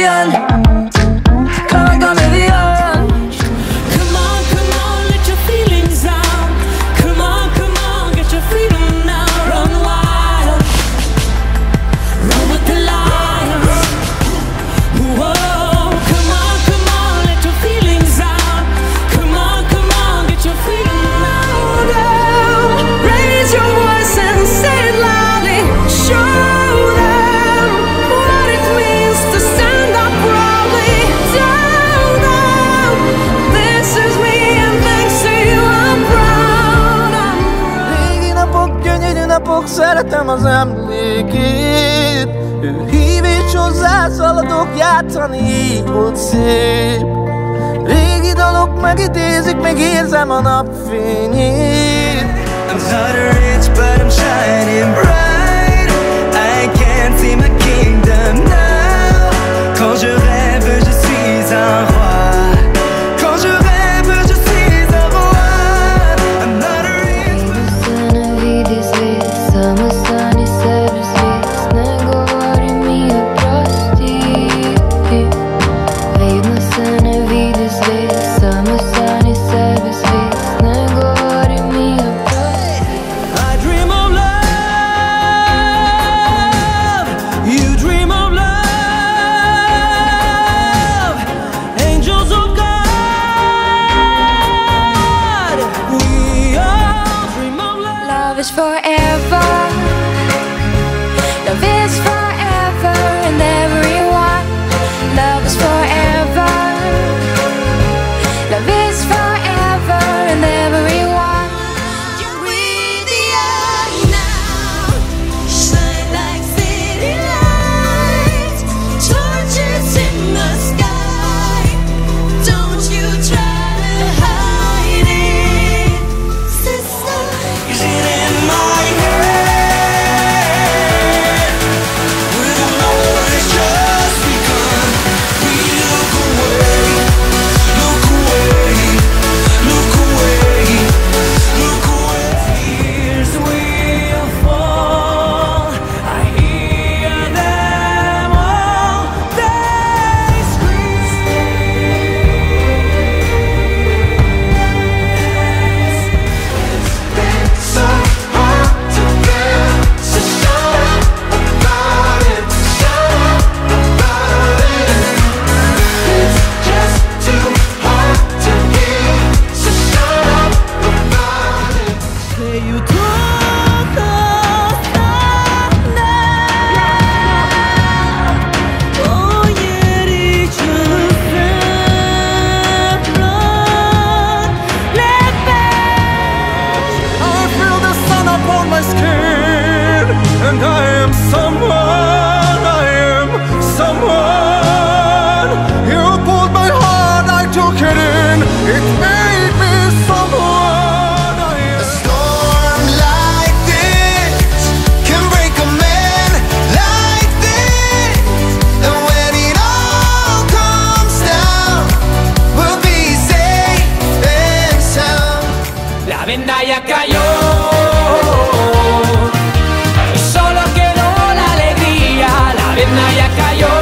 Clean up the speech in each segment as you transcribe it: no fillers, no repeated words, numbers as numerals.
comedian. Come on, comedian. Come on, let your feelings out. Come on, get your freedom now. Run wild, run with the lions. Whoa, come on, let your feelings out. Come on, get your freedom now. Raise your voice and say it loudly. Show them what it means to stand up proudly. Tell them this is me and thanks to you I'm proud. Régi napok, gyönyörű napok, szeretem az emlékét. Ő hív és hozzá szaladok, játszani így volt szép. Régi dalok megidézik, még érzem a napfényét. I'm not rich, but I'm shining bright. I can't see my kingdom now. Quand je rêve, je suis un roi. Quand je rêve, je suis un roi. I'm not rich, Samo stani sebi svijest, ne govori mi oprosti. Vidno se ne vidi svijest, samo stani sebi svijest, ne govori mi oprosti. I dream of love, you dream of love. Angels of God, we all dream of love. Love is forever. Love is forever and everyone. Love is forever. Love is forever and everyone. With the eye now, shine like city lights, torches in the sky. Don't you try to hide it, sister. is it in my head? We don't know it's just begun. We look away, look away, look away, look away. Tears will fall. I hear them all. They scream. It's so hard to get, so shut up about it, shut up about it. It's just too hard to hear, so shut up about it. Say you don't understand. Oh yeah, it's just run, let back. I feel the sun upon my skin, and I am someone, I am someone. You pulled my heart, I took it in, it made me someone. I am A storm like this can break a man like this. And when it all comes down, we'll be safe and sound. La ventana cayó, solo quedó la alegría. La ventana cayó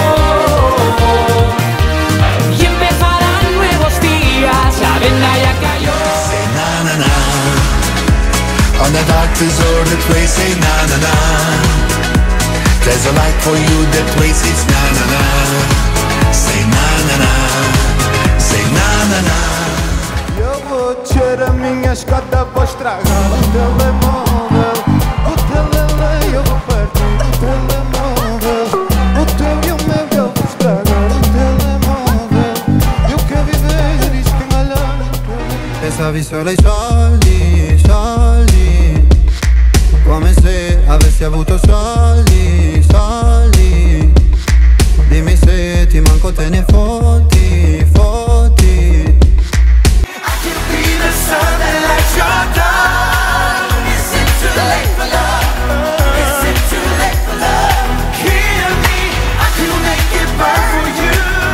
y empezarán nuevos días. La ventana cayó. Say na na na. On the dark deserted place, say na na na. There's a light for you, that place it's na na na. Say na na na. Say na na na. Eu vou tirar a minha escada, vou estragar o telemóvel. O telele, eu vou partir o telemóvel. O teu e o meu, eu vou estragar o telemóvel. Eu quero viver, diz quem olhar. Pensavi solo ai soldi, soldi. Come se avessi avuto soldi, soldi. Dimmi se ti manco te ne fotti, fotti. I can be the sun that lights your dark. Is it too late for love? Is it too late for love? Hear me, I can make it burn for you.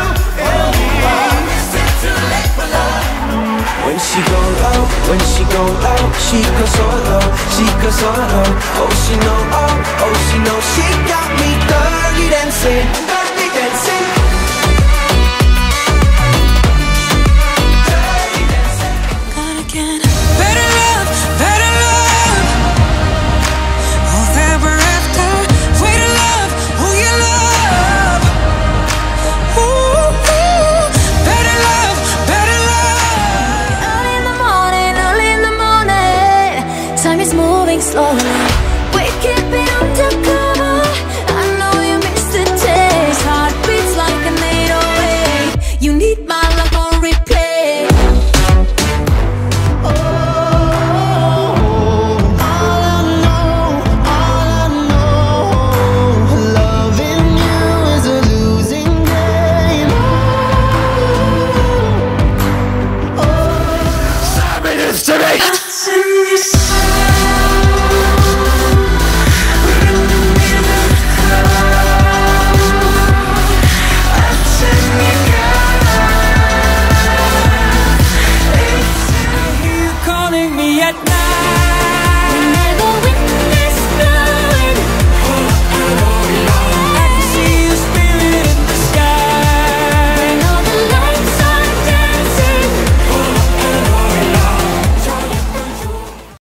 Is it too late for love? When she go low, when she go low, she goes solo, she goes solo. Oh she know, she got me dirty dancing, dirty dancing. drink slowly. We're keeping undercover. I know you miss the taste. Heartbeats like an 808. You need my love on replay. Calling me at night.